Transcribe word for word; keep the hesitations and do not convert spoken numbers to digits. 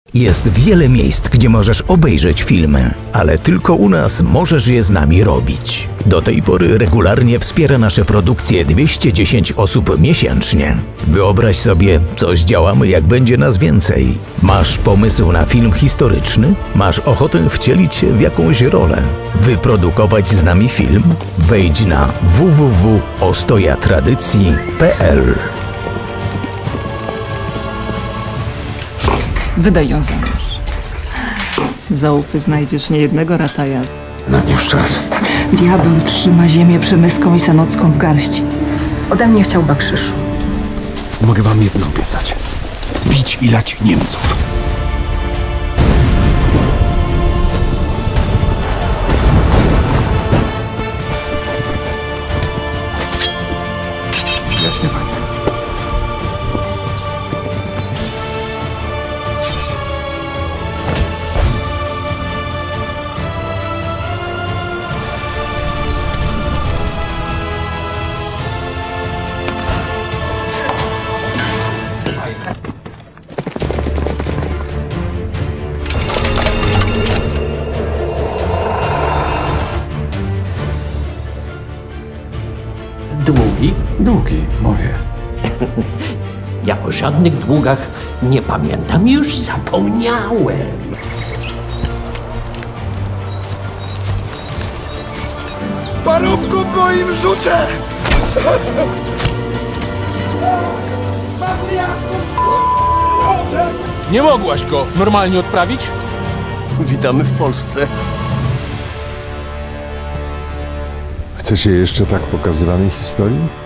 Jest wiele miejsc, gdzie możesz obejrzeć filmy, ale tylko u nas możesz je z nami robić. Do tej pory regularnie wspiera nasze produkcje dwieście dziesięć osób miesięcznie. Wyobraź sobie, co zdziałamy, jak będzie nas więcej. Masz pomysł na film historyczny? Masz ochotę wcielić się w jakąś rolę? Wyprodukować z nami film? Wejdź na w w w kropka ostoja tradycji kropka p l. Wydaj ją za mąż. Za łupy znajdziesz niejednego rataja. Nadniósł czas. Diabeł trzyma ziemię przemyską i sanocką w garści. Ode mnie chciał bakrzyszu. Mogę wam jedno obiecać. Bić i lać Niemców. Jaśnie, panie. Długi? Długi, moje. Ja o żadnych długach nie pamiętam, już zapomniałem. Parobku moim rzucę! Nie mogłaś go normalnie odprawić? Witamy w Polsce. Chce się jeszcze tak pokazywanej historii?